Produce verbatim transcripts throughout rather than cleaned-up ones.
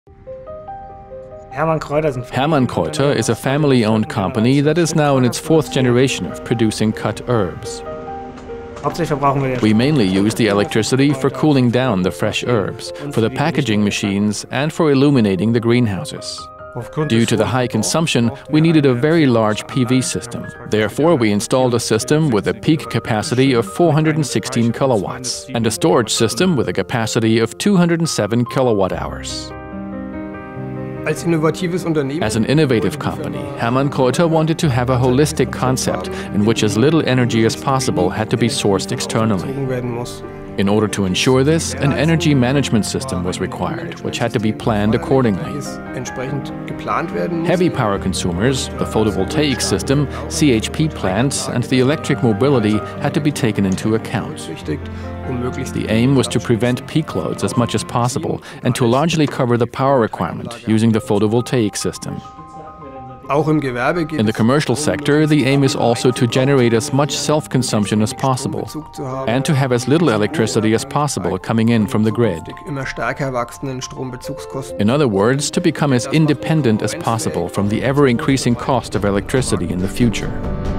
Herrmann Kräuter is a family-owned company that is now in its fourth generation of producing cut herbs. We mainly use the electricity for cooling down the fresh herbs, for the packaging machines, and for illuminating the greenhouses. Due to the high consumption, we needed a very large P V system. Therefore, we installed a system with a peak capacity of four hundred sixteen kilowatts and a storage system with a capacity of two hundred seven kilowatt hours. As an innovative company, Herrmann Kräuter wanted to have a holistic concept in which as little energy as possible had to be sourced externally. In order to ensure this, an energy management system was required, which had to be planned accordingly. Heavy power consumers, the photovoltaic system, C H P plants, and the electric mobility had to be taken into account. The aim was to prevent peak loads as much as possible and to largely cover the power requirement using the photovoltaic system. In the commercial sector, the aim is also to generate as much self-consumption as possible and to have as little electricity as possible coming in from the grid. In other words, to become as independent as possible from the ever-increasing cost of electricity in the future.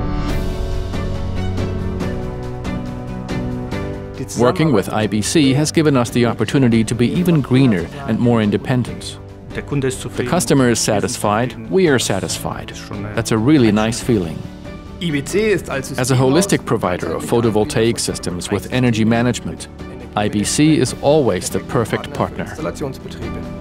Working with I B C has given us the opportunity to be even greener and more independent. The customer is satisfied, we are satisfied. That's a really nice feeling. As a holistic provider of photovoltaic systems with energy management, I B C is always the perfect partner.